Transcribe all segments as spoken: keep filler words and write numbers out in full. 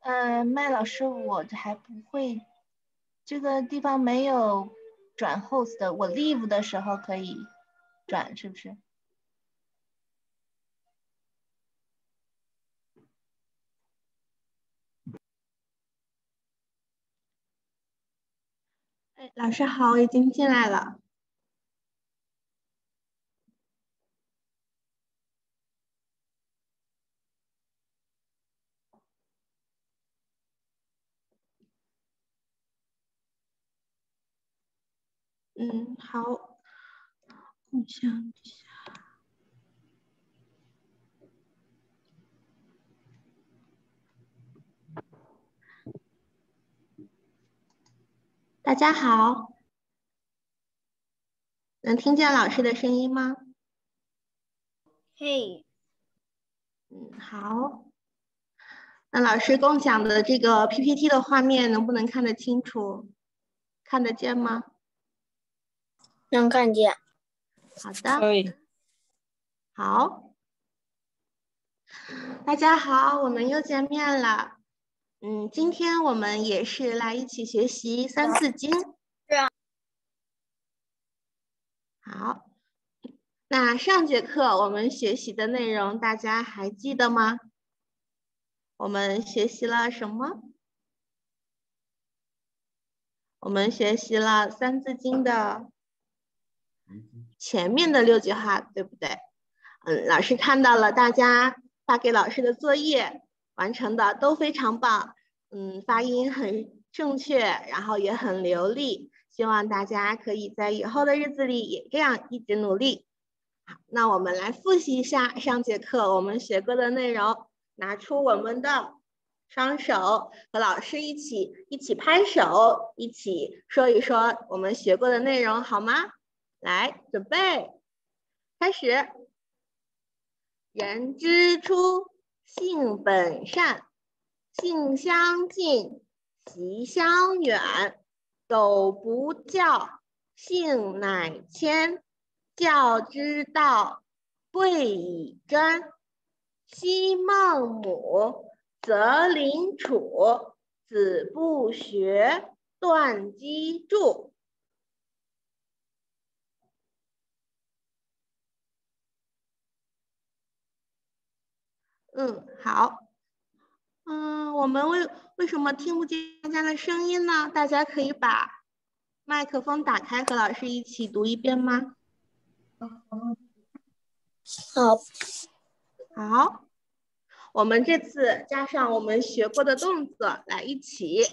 呃，麦老师，我还不会，这个地方没有转 host 的，我 leave 的时候可以转，是不是？ 哎，老师好，我已经进来了。嗯，好，共享一下。大家好，能听见老师的声音吗？ 嘿， 嗯，好。那老师共享的这个 P P T 的画面能不能看得清楚？看得见吗？ 能看见。 好的。 可以。 好，大家好，我们又见面了。嗯，今天我们也是来一起学习《三字经》。 是啊。 好，那上节课我们学习的内容大家还记得吗？我们学习了什么？我们学习了《三字经》的前面的六句话，对不对？嗯，老师看到了大家发给老师的作业，完成的都非常棒，嗯，发音很正确，然后也很流利，希望大家可以在以后的日子里也这样一直努力。好，那我们来复习一下上节课我们学过的内容，拿出我们的双手，和老师一起一起拍手，一起说一说我们学过的内容，好吗？来，准备，开始。人之初，性本善，性相近，习相远。苟不教，性乃迁。教之道，贵以专。昔孟母，择邻处。子不学，断机杼。嗯，好。嗯，我们为为什么听不见大家的声音呢？大家可以把麦克风打开，和老师一起读一遍吗？ 好。 好，我们这次加上我们学过的动作来一起。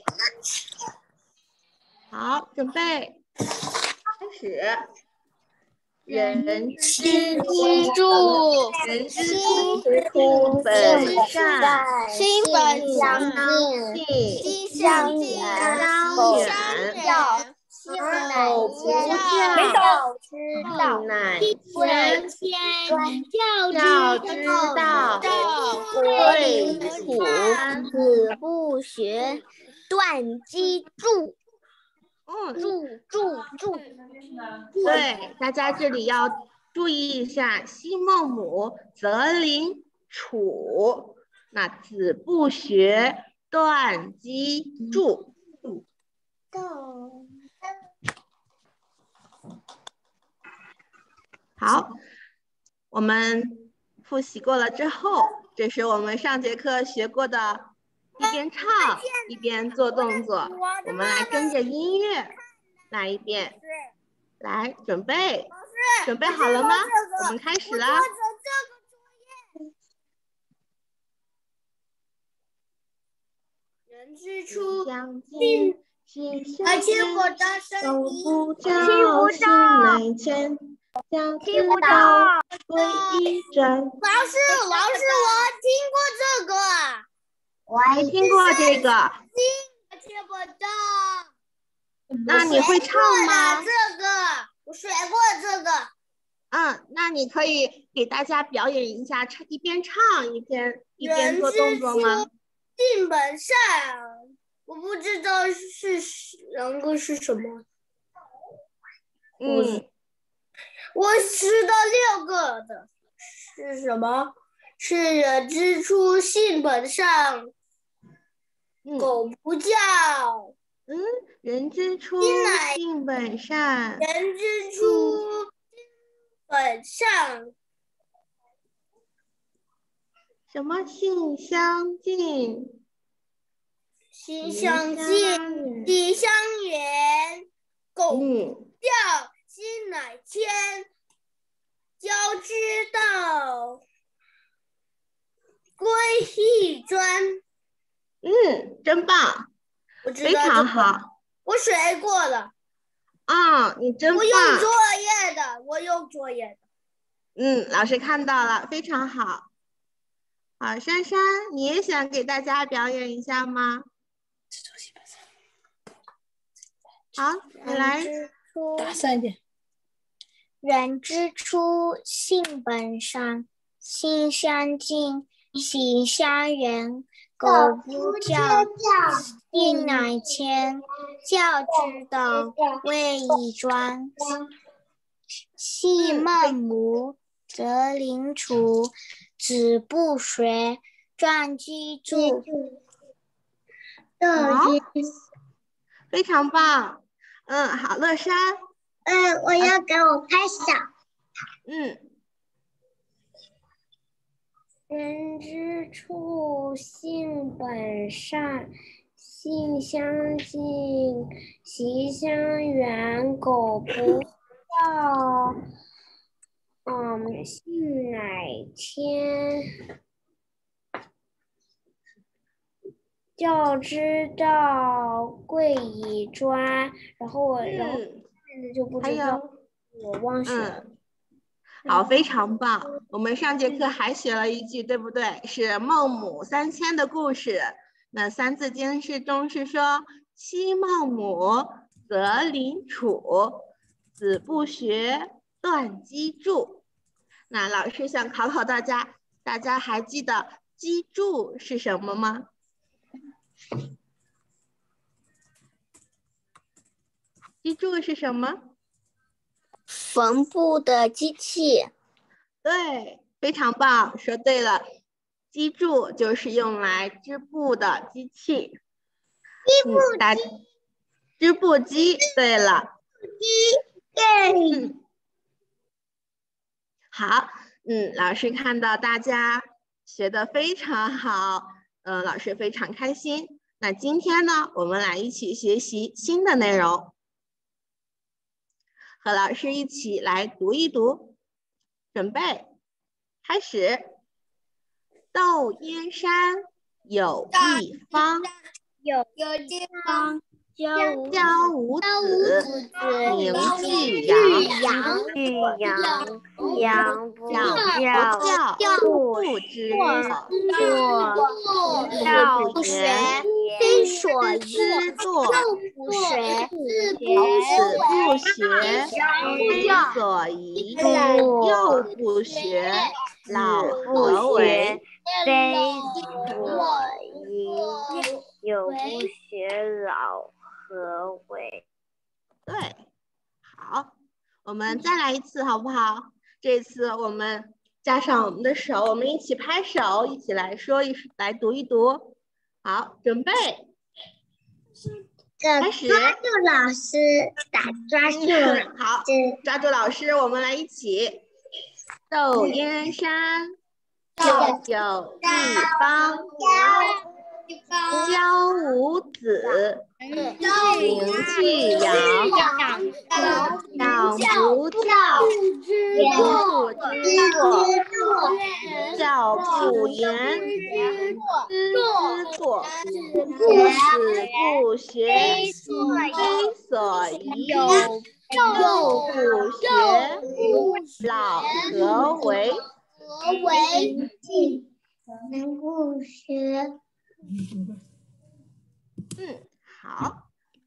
好，准备，开始。人之初， 人之初，性本善， 性本相近， 近， 习相远。 相远。苟不教， 教之道， 性乃贵迁。 教教之道， 贵以专。 子不学，断机杼。 嗯， 杼杼杼。 对，大家这里要注意一下，昔孟母，择邻处。那子不学，断机杼。好，我们复习过了之后，这是我们上节课学过的，一边唱一边做动作。我们来跟着音乐来一遍。来，准备，准备好了吗？我们开始啦。 人之初， 性性相近，苟不教，性乃迁。教之道，贵以专。 老师，老师，我听过这个。 我还听过这个。 听不到。 那你会唱吗？ 这个我学过这个。 嗯，那你可以给大家表演一下，唱一边唱一边一边做动作吗？ 性本善，我不知道是两个是什么。 嗯， 我知道六个的是什么？是人之初，性本善。 狗不叫。 嗯，人之初，性本善。 人之初，性本善。 什么性相近？ 心相近，体相远。狗不叫，心乃迁。交之道，归亦专。 嗯，真棒，非常好。 我学过了。 啊，你真棒。 我有作业的，我有作业的。 嗯，老师看到了，非常好。好，珊珊，你也想给大家表演一下吗？好，你来。 大声一点。人之初，性本善，性相近，体相远。狗不叫，性乃迁。教之道，贵以专。系孟母，择邻处。子不学，传机杼。 好，非常棒。嗯，好，乐山。 嗯，我要给我拍手。 嗯。 人之初，性本善，性相近，习相远。狗不叫，嗯，性乃迁。教之道，贵以专。然后我，嗯、然后现在就不知道，我忘学了。 嗯，好，非常棒。我们上节课还学了一句，对不对？是孟母三迁的故事。那《三字经》是中是说：昔孟母，择邻处，子不学，断机杼。那老师想考考大家，大家还记得机杼是什么吗？机杼是什么？ 缝布的机器。 对，非常棒，说对了。机杼就是用来织布的机器。织布机。嗯、织布机，对了。 对。 嗯。好，嗯，老师看到大家学得非常好，呃，老师非常开心。那今天呢，我们来一起学习新的内容，和老师一起来读一读。准备，开始。窦燕山有一方， 有有地方。教五子，名俱扬。 俱扬，扬不教，不知过。 道不学，非所宜。 幼不学， 子不学，非所宜。幼不学，老何为？ 非所宜。有不学，老何为？ 对，好，我们再来一次好不好？这次我们加上我们的手，我们一起拍手，一起来说一来读一读。好，准备，开始。 抓住老师，打抓住老师。 好，抓住老师，我们来一起。窦燕山有一方，教五子，名俱扬。养不教，不知过。教不严，知之过。子不学，非所宜。幼不学，老何为？ 人不学。 嗯，好。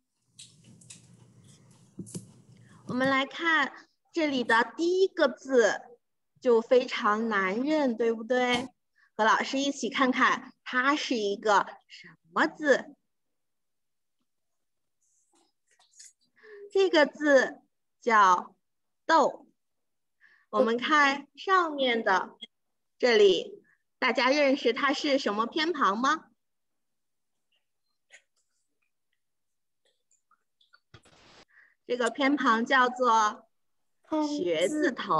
我们来看这里的第一个字，就非常难认，对不对？和老师一起看看，它是一个什么字？这个字叫窦。我们看上面的这里，大家认识它是什么偏旁吗？ 这个偏旁叫做学字头。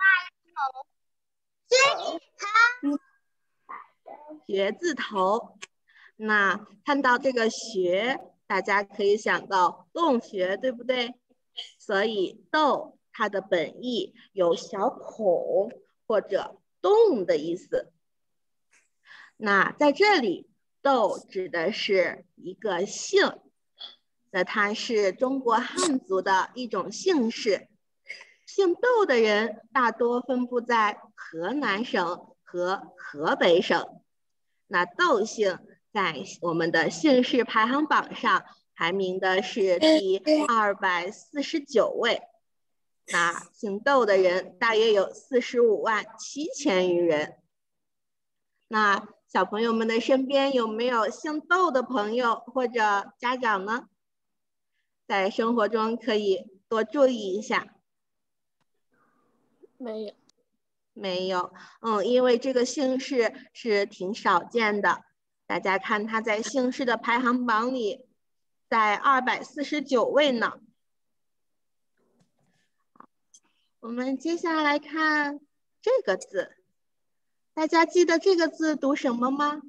学字头。那看到这个学，大家可以想到洞穴，对不对？所以洞它的本意有小孔或者洞的意思。那在这里，窦指的是一个姓，那它是中国汉族的一种姓氏。姓窦的人大多分布在河南省和河北省。那窦姓在我们的姓氏排行榜上排名的是第二百四十九位。那姓窦的人大约有四十五万七千余人。那小朋友们的身边有没有姓窦的朋友或者家长呢？在生活中可以多注意一下。 没有， 没有，嗯，因为这个姓氏是挺少见的。大家看，它在姓氏的排行榜里，在二百四十九位呢。我们接下来看这个字，大家记得这个字读什么吗？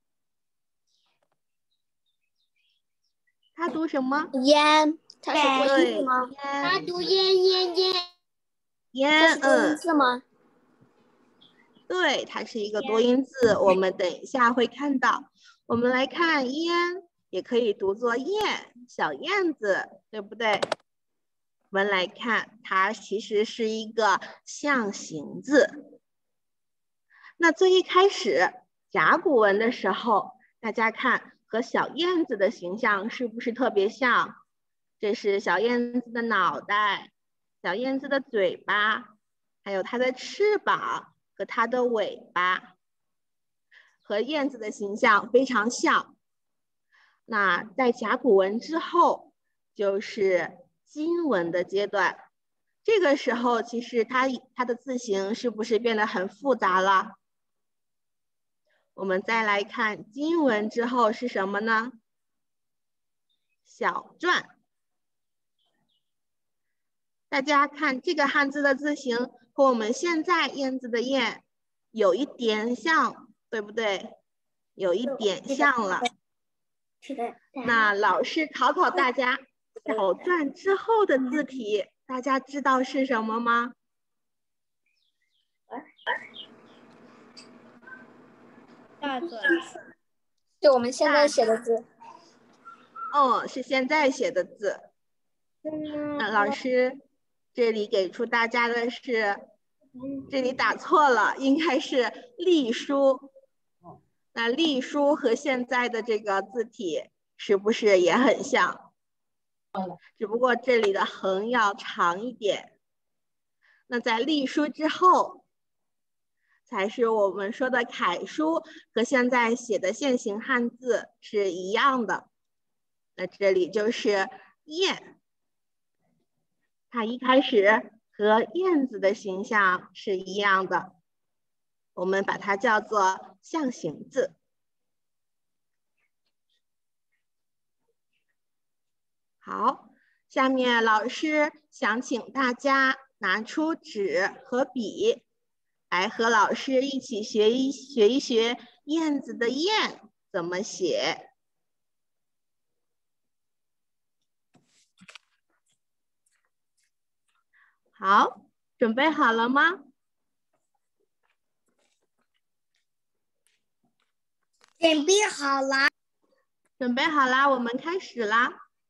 它读什么？ 烟，它是多音对， 字吗？ 它读烟烟烟， 烟， 它是多音字吗？ 对，它是一个多音字，我们等一下会看到。我们来看燕，也可以读作燕，小燕子，对不对？我们来看，它其实是一个象形字。那最一开始甲骨文的时候，大家看和小燕子的形象是不是特别像？这是小燕子的脑袋，小燕子的嘴巴，还有它的翅膀和它的尾巴，和燕子的形象非常像。那在甲骨文之后，就是金文的阶段。这个时候，其实它它的字形是不是变得很复杂了？我们再来看金文之后是什么呢？小篆。大家看这个汉字的字形和我们现在燕字的燕有一点像，对不对？有一点像了。那老师考考大家，小篆之后的字体，大家知道是什么吗？ 大篆，是我们现在写的字。 哦，是现在写的字。那老师这里给出大家的是，这里打错了，应该是隶书。那隶书和现在的这个字体是不是也很像？只不过这里的横要长一点。那在隶书之后，才是我们说的楷书，和现在写的现行汉字是一样的。那这里就是燕，它一开始和燕子的形象是一样的，我们把它叫做象形字。好，下面老师想请大家拿出纸和笔，来和老师一起学一学一学燕子的燕怎么写。好，准备好了吗？ 准备好了。 准备好啦，我们开始啦。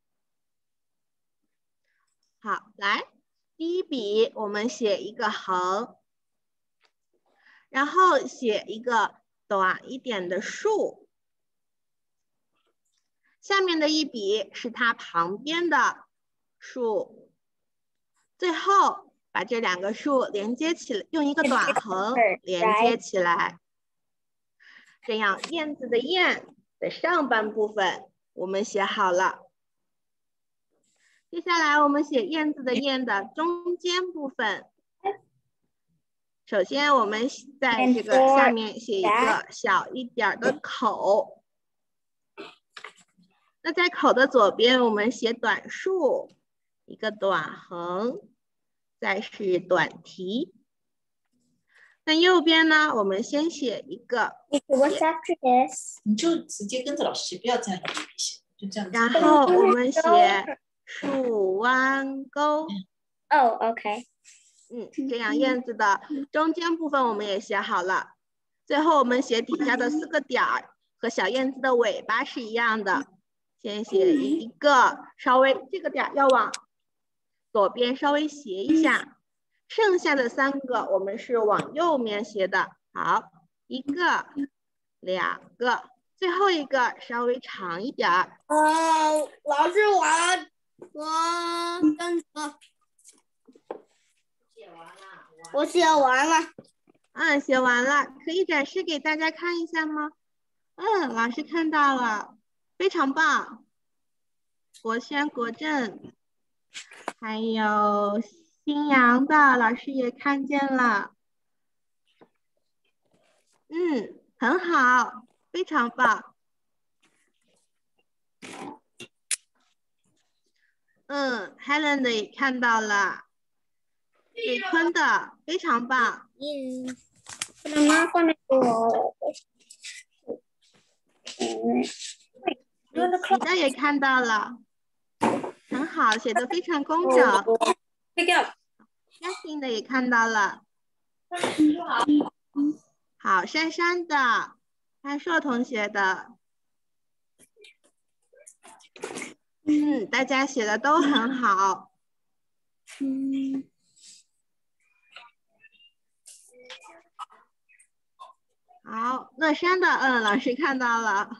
好，来，第一笔我们写一个横，然后写一个短一点的竖，下面的一笔是它旁边的竖，最后把这两个竖连接起来，用一个短横连接起来。这样燕子的燕的上半部分我们写好了。接下来我们写燕子的燕的中间部分。首先我们在这个下面写一个小一点的口。那在口的左边我们写短竖， 一个短横，再是短提。那右边呢，我们先写一个， What's after this？ 你就直接跟着老师写，不要站在那里写，就这样子。 然后我们写竖弯钩。 哦、oh, ，OK。 嗯，这样燕子的中间部分我们也写好了。最后我们写底下的四个点儿，和小燕子的尾巴是一样的。先写一个，稍微这个点要往左边稍微斜一下，剩下的三个我们是往右面斜的。好，一个、两个，最后一个稍微长一点儿。 呃，老师我我跟着。我写完了。 嗯，写完了，可以展示给大家看一下吗？嗯，老师看到了，非常棒。国轩、国政，还有新阳的老师也看见了。嗯，很好，非常棒。嗯 ，Helen 的也看到了。水坤的非常棒。 嗯，妈妈那个，嗯， 你的也看到了，很好，写的非常工整。Justin 的也看到了。好，珊珊的，安硕同学的，嗯，大家写的都很好。 嗯。 好，乐山的，嗯，老师看到了。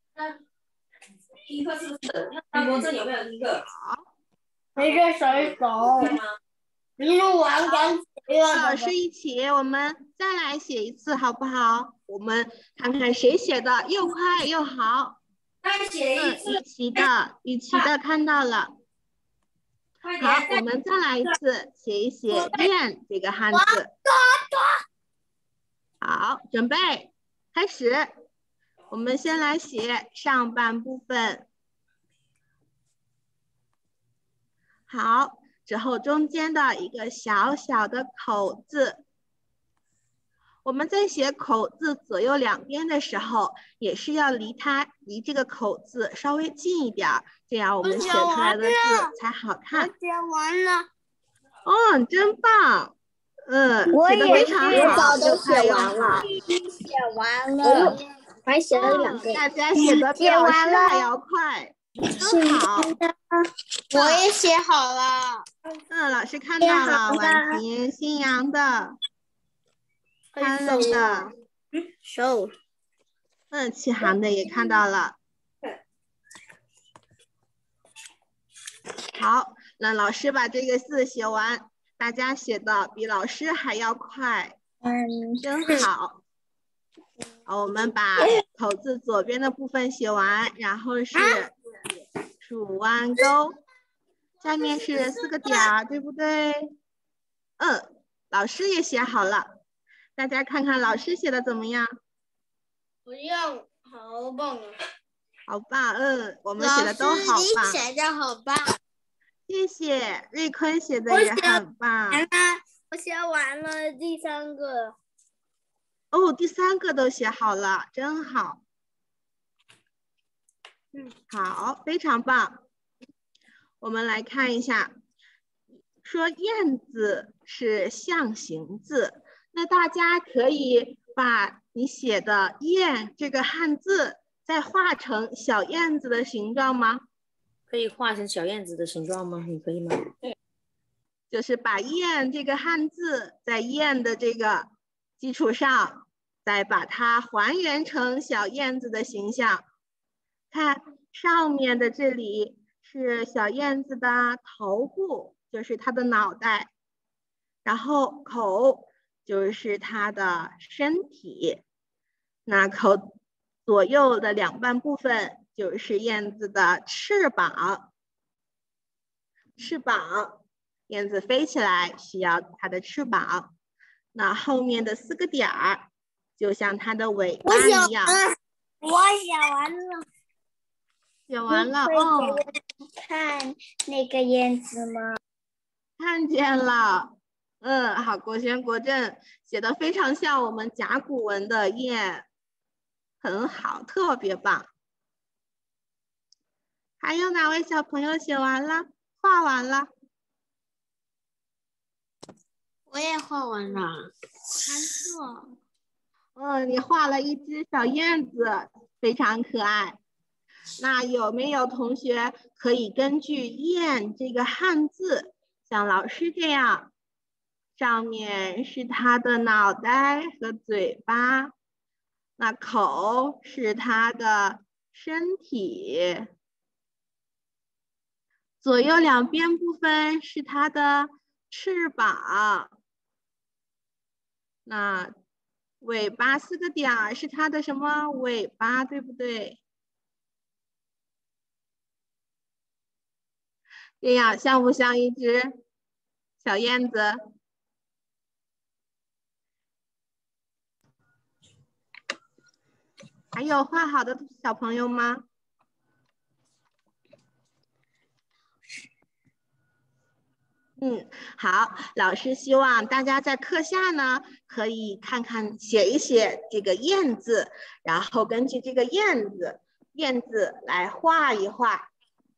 第一个是不是？那国政有没有第一个？ 好， 没事，手一手。你录完赶紧。 老师一起，我们再来写一次，好不好？我们看看谁写的又快又好。 再写一次。 嗯，雨琦的，雨琦的看到了。好，我们再来一次，写一写“燕”这个汉字。好，准备开始。我们先来写上半部分。好，之后中间的一个小小的口字。我们在写口字左右两边的时候，也是要离它离这个口字稍微近一点，这样我们写出来的字才好看。 我写完了。 哦，真棒！嗯，写的非常好， 都写完了， 写完了，还写了两个。 大家写的比老师还要快，真好。 我也写好了。 嗯，老师看到了，婉婷、新阳的，安乐的， 手。 嗯，启航的也看到了。好，那老师把这个字写完。大家写的比老师还要快， 嗯， 真好。好，我们把口字左边的部分写完，然后是竖弯钩，下面是四个点儿，对不对？嗯，老师也写好了，大家看看老师写的怎么样？ 不用，好棒啊！ 好棒，嗯，我们写的都好棒。 老师，你写的好棒。 谢谢，瑞坤写的也很棒。 我写完了第三个。 哦，第三个都写好了，真好。嗯，好，非常棒。我们来看一下，说燕字是象形字，那大家可以把你写的燕这个汉字再画成小燕子的形状吗？ 可以画成小燕子的形状吗？你可以吗？ 对，就是把燕这个汉字在燕的这个基础上，再把它还原成小燕子的形象。看上面的这里是小燕子的头部，就是它的脑袋，然后口就是它的身体，那口左右的两半部分就是燕子的翅膀，翅膀，燕子飞起来需要它的翅膀。那后面的四个点儿，就像它的尾巴一样。 我写完了。 写完了哦。 看那个燕子吗？ 看见了。嗯，好，国轩国正写的非常像我们甲骨文的燕，很好，特别棒。还有哪位小朋友写完了，画完了？ 我也画完了，还错。 嗯，你画了一只小燕子，非常可爱。那有没有同学可以根据燕这个汉字，像老师这样，上面是它的脑袋和嘴巴，那口是它的身体，左右两边部分是它的翅膀，那尾巴四个点儿是它的什么尾巴，对不对？这样像不像一只小燕子？还有画好的小朋友吗？嗯，好，老师希望大家在课下呢，可以看看写一写这个燕字，然后根据这个燕字燕字来画一画。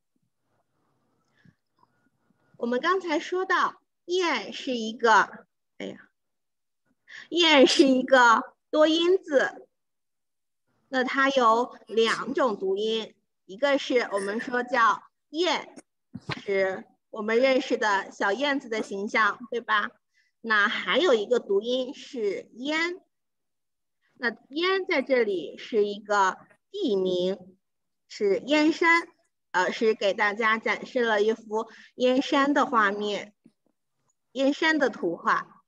我们刚才说到燕是一个，哎呀，燕是一个多音字，那它有两种读音，一个是我们说叫燕，是我们认识的小燕子的形象，对吧？那还有一个读音是燕，那燕在这里是一个地名，是燕山，呃，是给大家展示了一幅燕山的画面，燕山的图画。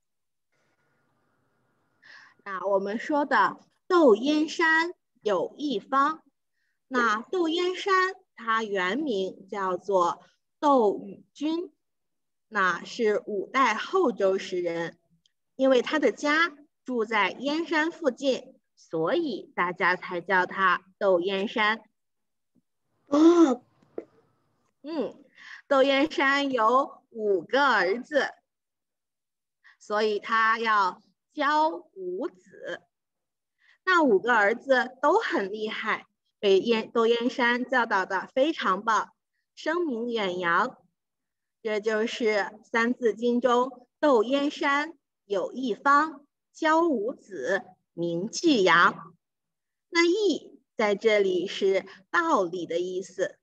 那我们说的窦燕山有一方，那窦燕山他原名叫做窦宇君，那是五代后周时人，因为他的家住在燕山附近，所以大家才叫他窦燕山。 哦， 嗯，窦燕山有五个儿子，所以他要教五子。那五个儿子都很厉害，被燕窦燕山教导的非常棒，声名远扬。这就是《三字经》中窦燕山有一方，教五子，名俱扬。那义在这里是道理的意思，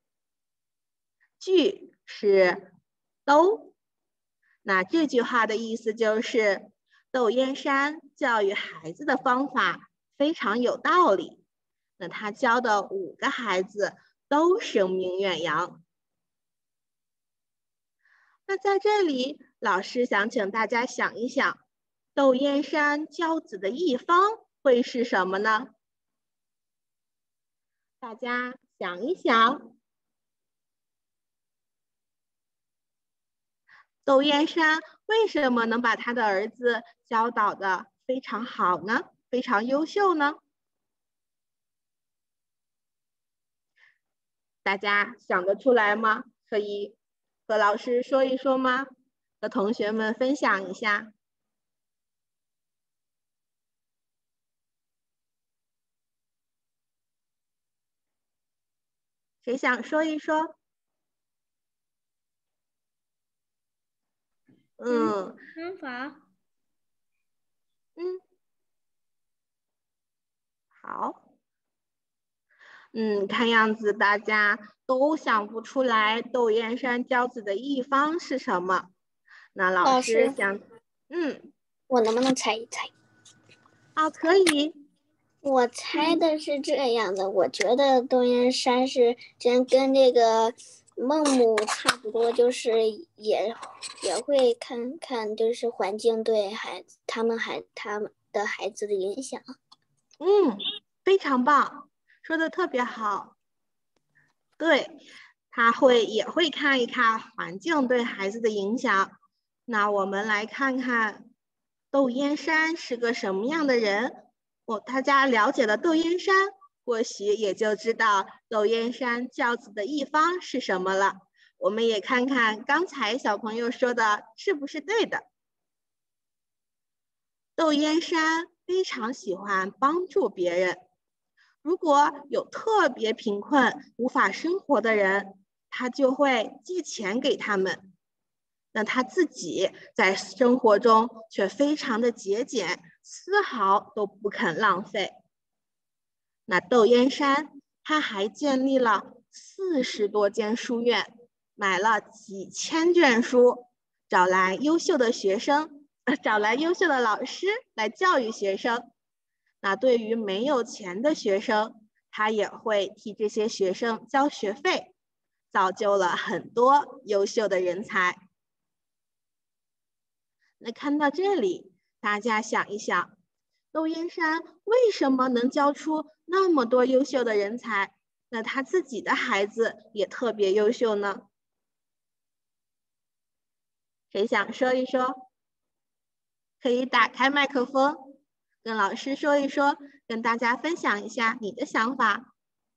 俱是都。那这句话的意思就是窦燕山教育孩子的方法非常有道理，那他教的五个孩子都声名远扬。那在这里，老师想请大家想一想，窦燕山教子的一方会是什么呢？大家想一想，窦燕山为什么能把他的儿子教导的非常好呢？非常优秀呢？大家想得出来吗？可以和老师说一说吗？和同学们分享一下。谁想说一说？嗯， 方法。 嗯，好。嗯，看样子大家都想不出来窦燕山教子的一方是什么。那老师想，嗯， 我能不能猜一猜？ 啊，可以。 我猜的是这样的，我觉得窦燕山是跟跟这个孟母差不多，就是也也会看看就是环境对孩子他们孩他们的孩子的影响。 嗯，非常棒，说的特别好。对，他会也会看一看环境对孩子的影响。那我们来看看窦燕山是个什么样的人。我大家了解了窦燕山， 或许也就知道窦燕山教子的一方是什么了。我们也看看刚才小朋友说的是不是对的。窦燕山非常喜欢帮助别人，如果有特别贫困无法生活的人，他就会寄钱给他们。那他自己在生活中却非常的节俭，丝毫都不肯浪费。那窦燕山他还建立了四十多间书院，买了几千卷书，找来优秀的学生，找来优秀的老师来教育学生。那对于没有钱的学生，他也会替这些学生交学费，造就了很多优秀的人才。那看到这里，大家想一想，窦燕山为什么能教出那么多优秀的人才？那他自己的孩子也特别优秀呢？谁想说一说？可以打开麦克风，跟老师说一说，跟大家分享一下你的想法。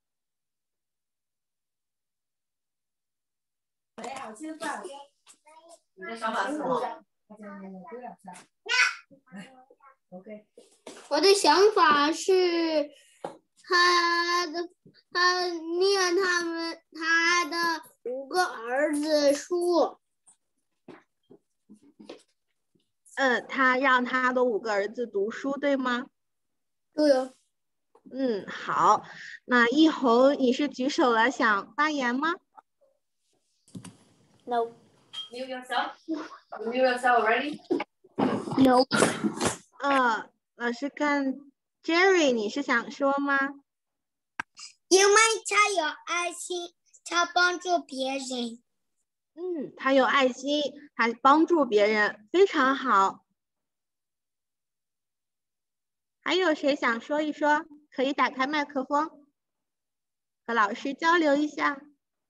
你的想法是什么？ 我的想法是，他的他念他们他的五个儿子书。 嗯，他让他的五个儿子读书，对吗？ 对呀。 嗯，好。那一红，你是举手了，想发言吗 No. Mute yourself. Mute yourself already. No. 嗯，老师看 Jerry， 你是想说吗？ 因为他有爱心，他帮助别人。 嗯，他有爱心，他帮助别人，非常好。还有谁想说一说？可以打开麦克风，和老师交流一下。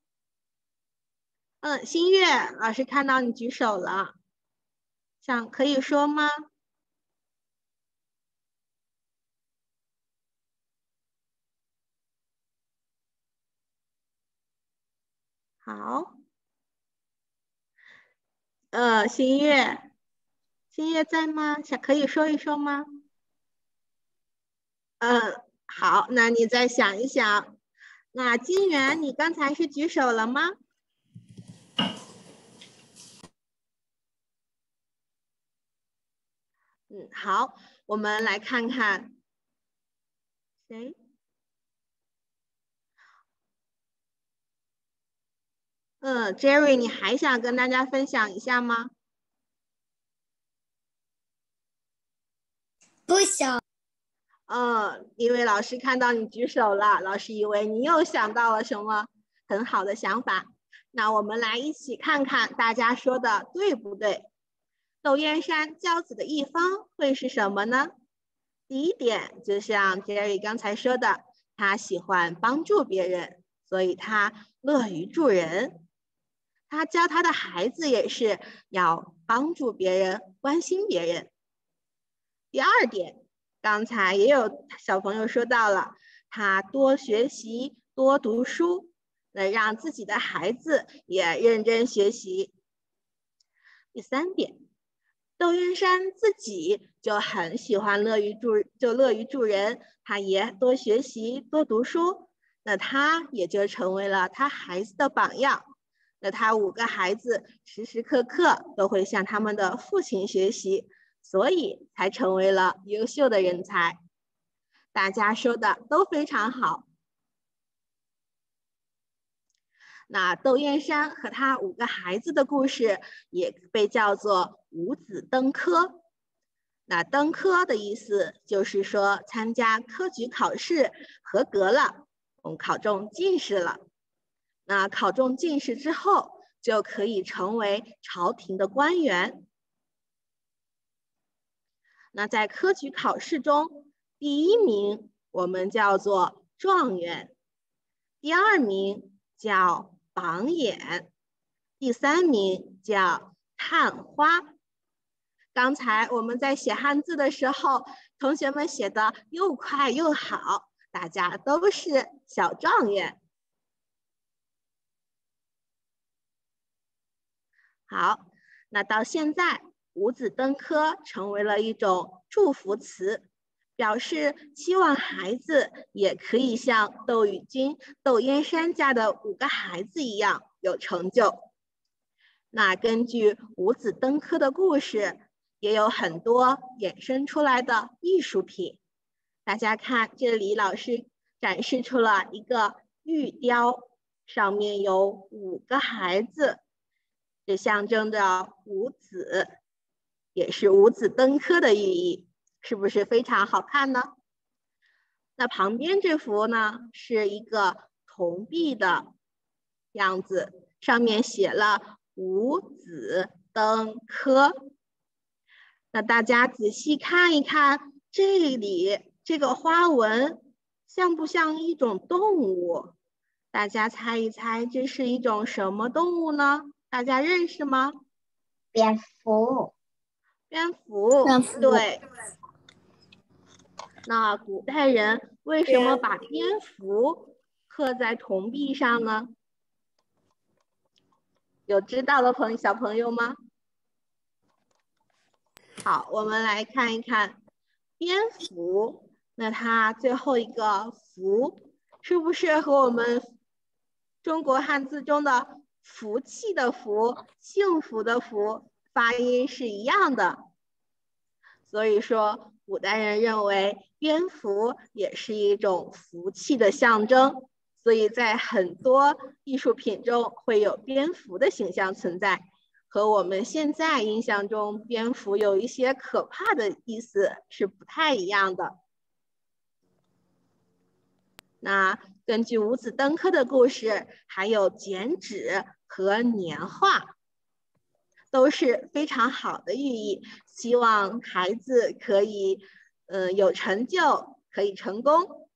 嗯，新月老师看到你举手了，想可以说吗？好。呃，新月，新月在吗？想可以说一说吗？嗯，好，那你再想一想。那金源，你刚才是举手了吗？嗯，好，我们来看看谁。嗯 ，Jerry， 你还想跟大家分享一下吗？ 不想。 嗯，因为老师看到你举手了，老师以为你又想到了什么很好的想法。那我们来一起看看大家说的对不对。窦燕山教子的一方会是什么呢？第一点，就像 Jerry 刚才说的，他喜欢帮助别人，所以他乐于助人。他教他的孩子也是要帮助别人，关心别人。第二点，刚才也有小朋友说到了，他多学习，多读书，能让自己的孩子也认真学习。第三点，窦燕山自己就很喜欢乐于助，就乐于助人，他也多学习，多读书，那他也就成为了他孩子的榜样。那他五个孩子时时刻刻都会向他们的父亲学习，所以才成为了优秀的人才。大家说的都非常好。那窦燕山和他五个孩子的故事也被叫做五子登科。那登科的意思就是说参加科举考试合格了，嗯，考中进士了。那考中进士之后，就可以成为朝廷的官员。那在科举考试中，第一名我们叫做状元，第二名叫榜眼，第三名叫探花。刚才我们在写汉字的时候，同学们写的又快又好， 大家都是小状元。好，那到现在五子登科成为了一种祝福词，表示希望孩子也可以像窦雨君、窦燕山家的五个孩子一样有成就。那根据五子登科的故事，也有很多衍生出来的艺术品。大家看，这里老师展示出了一个玉雕，上面有五个孩子，这象征着五子，也是五子登科的寓意，是不是非常好看呢？那旁边这幅呢，是一个铜币的样子，上面写了五子登科。那大家仔细看一看，这里这个花纹像不像一种动物？大家猜一猜，这是一种什么动物呢？大家认识吗？ 蝙蝠。 蝙蝠， 蝙蝠对。那古代人为什么把蝙蝠刻在铜币上呢？有知道的朋小朋友吗？好，我们来看一看蝙蝠，那它最后一个福是不是和我们中国汉字中的福气的福、幸福的福发音是一样的？所以说古代人认为蝙蝠也是一种福气的象征，所以在很多艺术品中会有蝙蝠的形象存在，和我们现在印象中蝙蝠有一些可怕的意思是不太一样的。那根据五子登科的故事，还有剪纸和年画，都是非常好的寓意，希望孩子可以呃有成就，可以成功。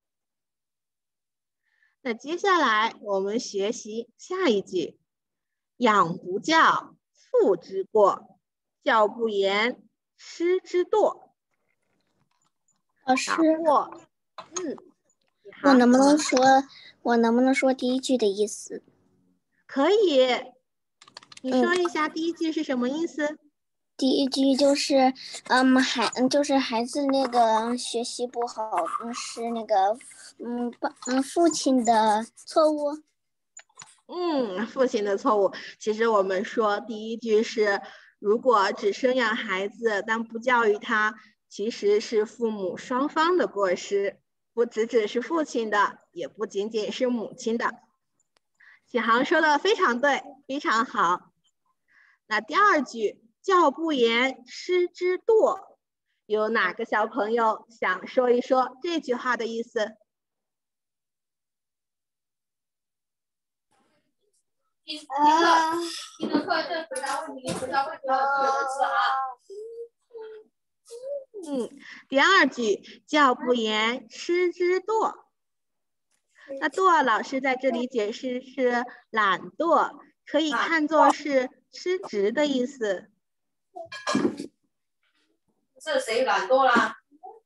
那接下来我们学习下一句，养不教，父之过；教不严，师之惰。 老师， 过，嗯， 我能不能说，我能不能说第一句的意思？ 可以。你说一下第一句是什么意思？ 嗯、第一句就是，嗯，孩就是孩子那个学习不好，嗯，是那个，嗯，爸，嗯，父亲的错误。 嗯，父亲的错误。其实我们说第一句是，如果只生养孩子但不教育他，其实是父母双方的过失，不只只是父亲的，也不仅仅是母亲的。启航说的非常对，非常好。那第二句，教不严，师之惰，有哪个小朋友想说一说这句话的意思？ 听课，听着课这回答问题，回答问题要有文字啊。 嗯，第二句，教不严，师之惰。那惰老师在这里解释是懒惰，可以看作是失职的意思。 这谁懒惰啦？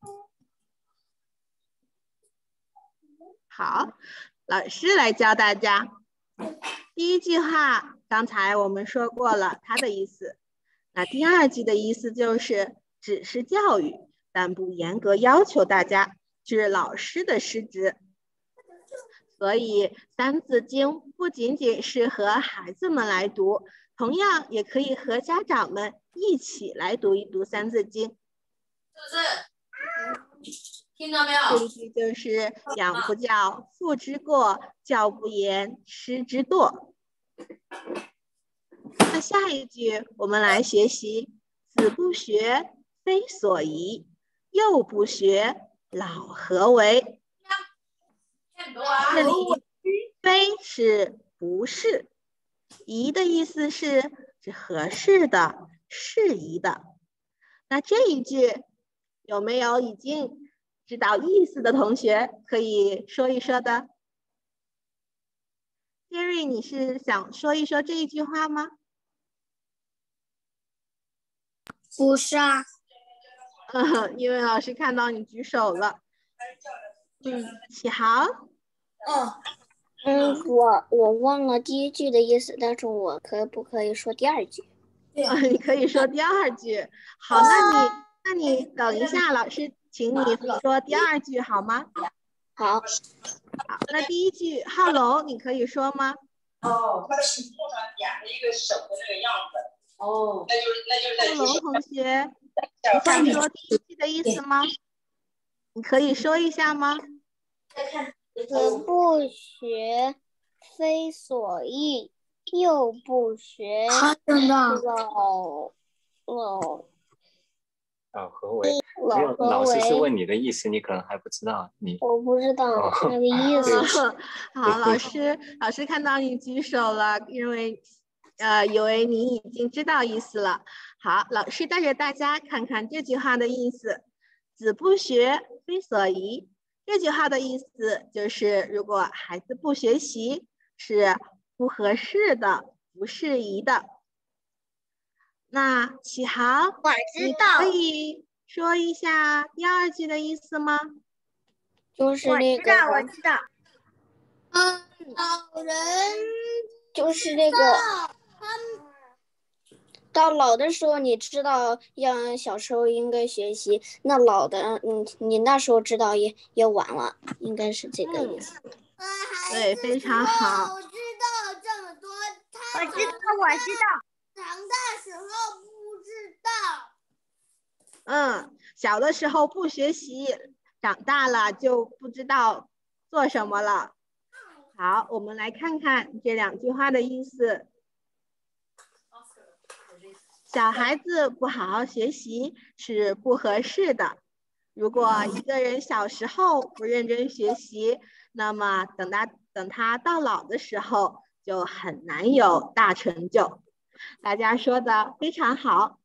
好，老师来教大家。第一句话刚才我们说过了它的意思，那第二句的意思就是只是教育，但不严格要求大家，是老师的失职。所以三字经不仅仅是和孩子们来读，同样也可以和家长们一起来读一读三字经。 是不是？听到没有？ 这一句就是养不教，父之过；教不严，师之惰。那下一句我们来学习：子不学，非所宜；幼不学，老何为？这里非是不是，宜的意思是是合适的、适宜的。那这一句有没有已经知道意思的同学可以说一说的？杰瑞，你是想说一说这一句话吗？ 不是啊。 嗯，因为老师看到你举手了。 嗯，启豪。 哦， 嗯，我我忘了第一句的意思，但是我可不可以说第二句？ 啊，你可以说第二句。好，那你那你等一下，老师请你说第二句好吗？ 好， 好，那第一句浩龙，你可以说吗？ 哦，他屏幕上点了一个手的那个样子。哦，那就是那就是浩龙同学，你想说第一句的意思吗？你可以说一下吗？ 子不学，非所宜，幼不学，老老老何为， 老只有何老师是为问你的意思，你可能还不知道。你我不知道哦那个意思。 好，老师，老师看到你举手了，因为呃，以为你已经知道意思了。好，老师带着大家看看这句话的意思：子不学，非所宜。这句话的意思就是，如果孩子不学习，是不合适的、不适宜的。那启豪， 我你可以说一下第二句的意思吗？ 就是那个，我知道， 嗯，老人就是那个，到老的时候，你知道要小时候应该学习，那老的，嗯，你那时候知道也也晚了，应该是这个意思。 嗯、 对，非常好。 我知道这么多，他我知道，我知道。 长大时候不知道。 嗯，小的时候不学习，长大了就不知道做什么了。好，我们来看看这两句话的意思。小孩子不好好学习是不合适的。如果一个人小时候不认真学习，那么等他等他到老的时候就很难有大成就。大家说的非常好。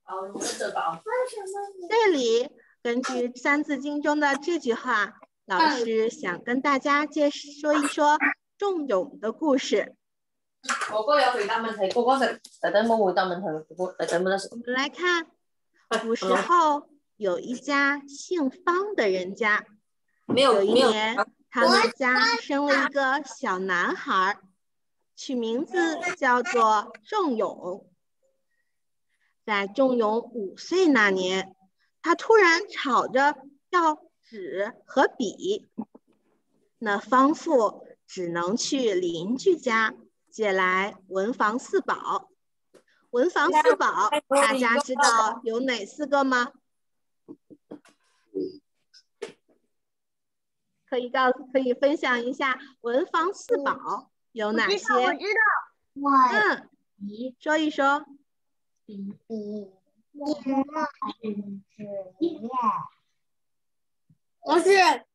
这里根据《三字经》中的这句话，老师想跟大家介说一说仲永的故事。 哥哥有回答問題，哥哥就特登冇回答問題，哥哥特登冇得。 我們來看，古時候有一家姓方的人家，有一年他們家生了一個小男孩，取名字叫做仲永。在仲永五歲那年，他突然吵着要紙和筆，那方父只能去鄰居家借來文房四寶。文房四寶，大家知道有哪四個嗎？可以告可以分享一下文房四寶有哪些？ 我知道， 嗯，說一說。 筆、墨、紙、砚。 我是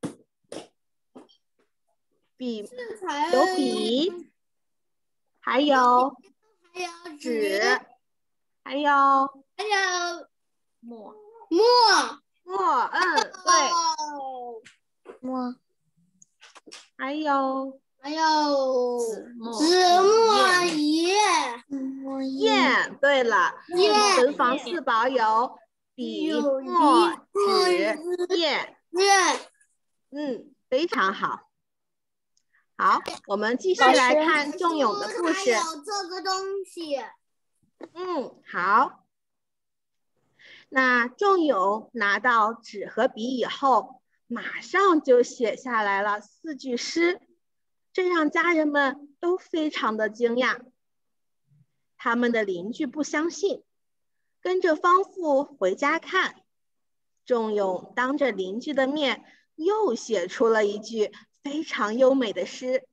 筆有筆，還有紙，還有还有墨墨墨，嗯，对， 墨， 還有还有子墨子墨砚砚，对了， 砚文房四寶有筆、墨、紙、砚， 砚。 嗯，非常好。好，我们继续来看仲永的故事。 还有这个东西。 嗯，好。那仲永拿到纸和笔以后，马上就写下来了四句诗，这让家人们都非常的惊讶。他们的邻居不相信，跟着方父回家看，仲永当着邻居的面又写出了一句非常优美的诗。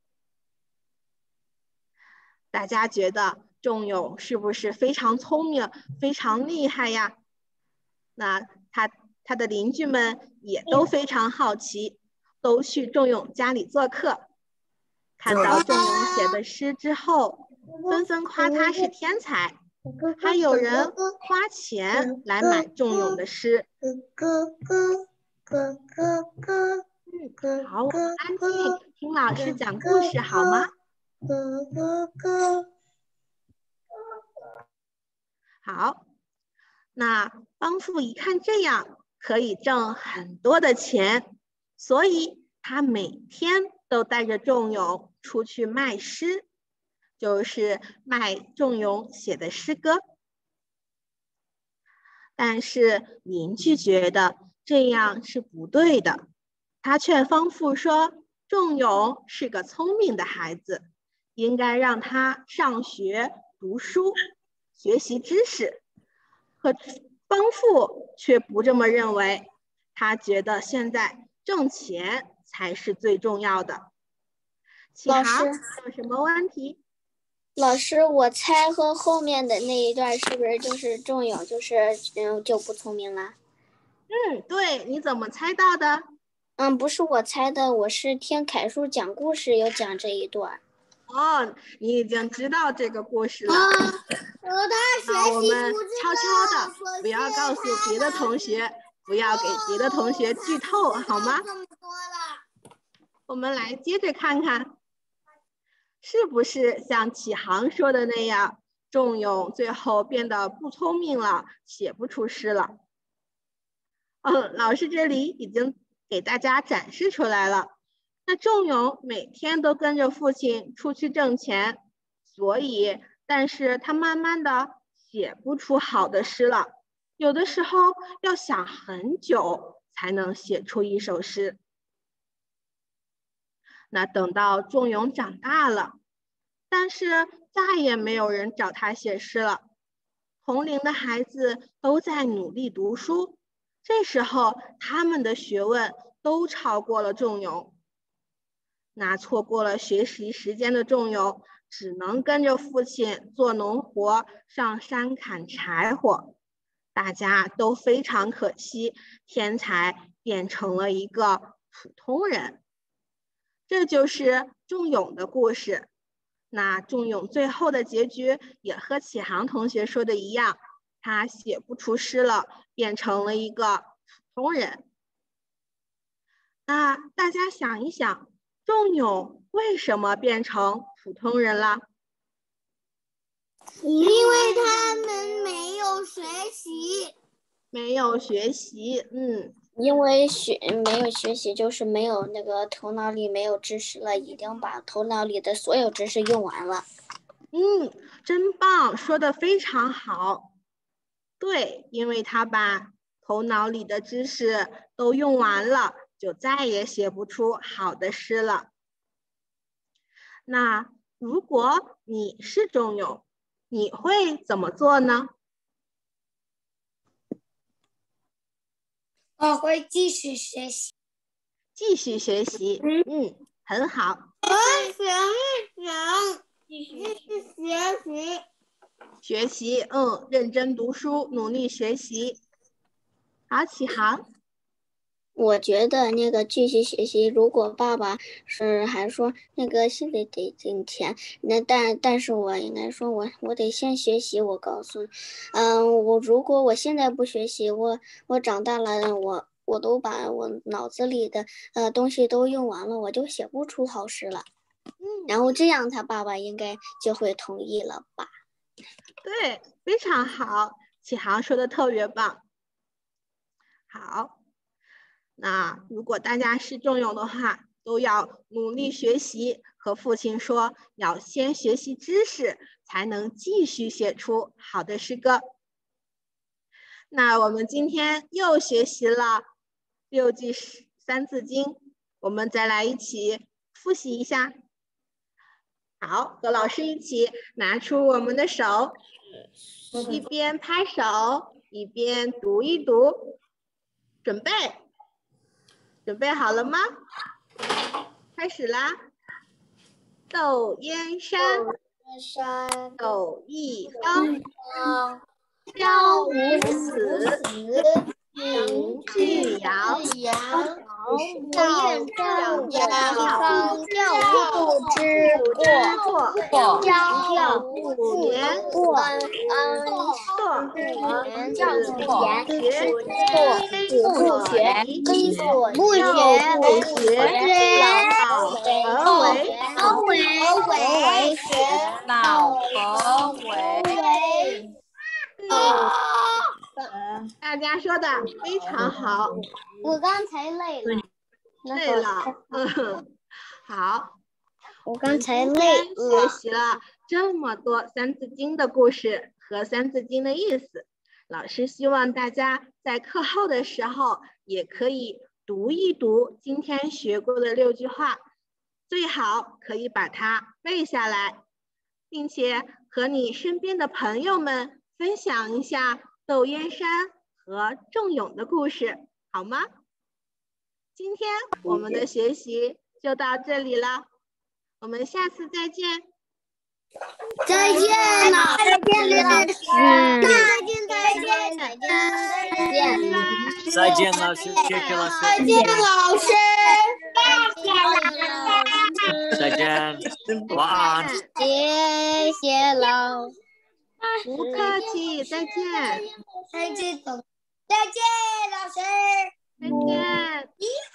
大家觉得仲永是不是非常聪明、非常厉害呀？那他他的邻居们也都非常好奇，都去仲永家里做客。看到仲永写的诗之后，纷纷夸他是天才，还有人花钱来买仲永的诗。 哥哥哥哥哥哥， 好，我们安静听老师讲故事好吗？ 哥哥哥。 好，那方父一看这样可以挣很多的钱， 所以他每天都带着仲永出去卖诗，就是卖仲永写的诗歌。但是邻居觉得这样是不对的，他劝方父说，仲永是个聪明的孩子，应该让他上学读书，学习知识。可方父却不这么认为，他觉得现在挣钱才是最重要的。启航有什么问题？ 老师，我猜和后面的那一段是不是就是仲永就是嗯就不聪明了？ 嗯，对，你怎么猜到的？ 嗯，不是我猜的，我是听凯叔讲故事有讲这一段。 哦，你已经知道这个故事了。 啊，他我们悄悄的，不要告诉别的同学，不要给别的同学剧透，好吗？我们来接着看看，是不是像启航说的那样，仲永最后变得不聪明了，写不出诗了？嗯，老师这里已经给大家展示出来了。那仲永每天都跟着父亲出去挣钱，所以，但是他慢慢的写不出好的诗了，有的时候要想很久才能写出一首诗。那等到仲永长大了，但是再也没有人找他写诗了，同龄的孩子都在努力读书，这时候他们的学问都超过了仲永。那错过了学习时间的仲永，只能跟着父亲做农活，上山砍柴火。大家都非常可惜，天才变成了一个普通人。这就是仲永的故事。那仲永最后的结局也和启航同学说的一样，他写不出诗了，变成了一个普通人。那大家想一想，仲永为什么变成普通人了？ 因为他们没有学习， 没有学习，嗯， 因为学没有学习，就是没有那个头脑里没有知识了，已经把头脑里的所有知识用完了。 嗯，真棒，说得非常好。对，因为他把头脑里的知识都用完了，就再也写不出好的诗了。那如果你是仲永，你会怎么做呢？ 我会继续学习。 继续学习，嗯，很好。 我想想，继续学习。 学习，嗯，认真读书，努力学习。好，启航。 我觉得那个继续学习，如果爸爸是还说那个现在得挣钱，那但但是我应该说我我得先学习。我告诉，嗯，我如果我现在不学习，我我长大了，我我都把我脑子里的呃东西都用完了，我就写不出好诗了。嗯，然后这样他爸爸应该就会同意了吧？ 对，非常好，启航说的特别棒。好。那如果大家是仲永的话，都要努力学习，和父亲说要先学习知识，才能继续写出好的诗歌。那我们今天又学习了六句三字经，我们再来一起复习一下。好，和老师一起拿出我们的手，一边拍手，一边读一读，准备。准备好了吗？开始啦！窦燕山，斗一方，萧无死，名俱扬。 赵燕方教之过，教五年过， 错， 教不严， 学不学，不学， 不学，老何为？ 何为？何为？ 老何为？ 大家说的非常好。 我刚才累了。 累了。嗯，好。 我刚才累了。学习了这么多《三字经》的故事和《三字经》的意思，老师希望大家在课后的时候也可以读一读今天学过的六句话，最好可以把它背下来，并且和你身边的朋友们分享一下窦燕山和仲永的故事，好吗？今天我们的学习就到这里了，我们下次再见。 再见了，再见老师，再见再见再见再见老师，谢谢老师。 再见老师， 再见，晚安。 谢谢老师， 不客气，再见。 再见，再见老师， 再见。